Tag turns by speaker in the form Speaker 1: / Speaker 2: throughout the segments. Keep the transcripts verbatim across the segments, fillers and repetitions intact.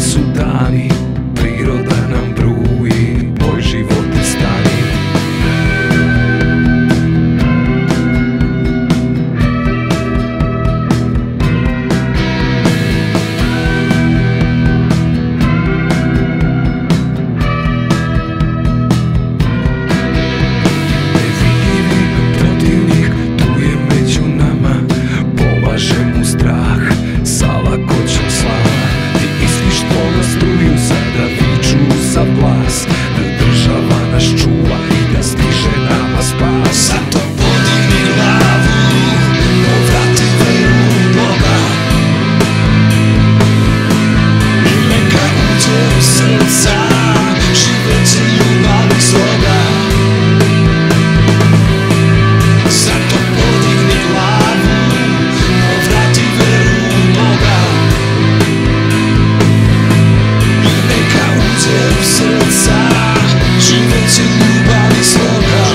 Speaker 1: su dani, priroda nam bruji, moj život je stani. Glas, da država nas čuva i da stiže nama spas. Zato podigni glavu, povrati veru u Boga i neka uđe u srca, živeće ljubav i sloga. Zato podigni glavu, povrati veru u Boga i neka uđe u srca, živeće ljubav i sloga.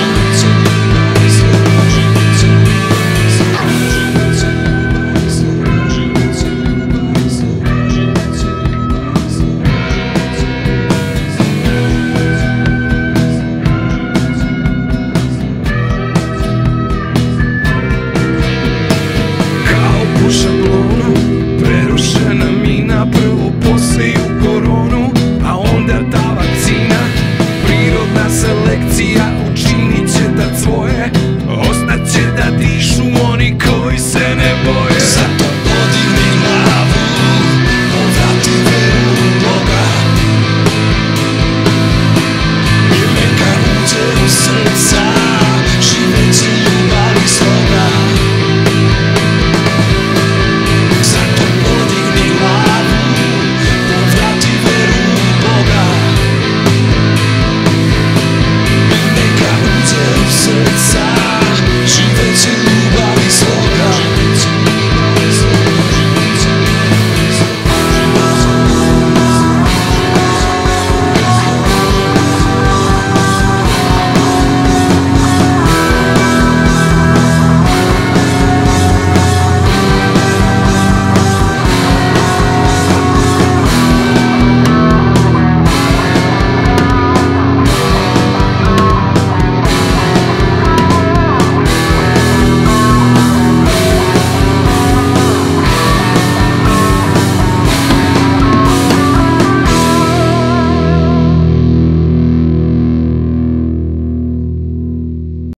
Speaker 1: Kao po šablonu, prerušena mina, prvo poseju koronu, a onda ta vakcina, prirodna selekcija.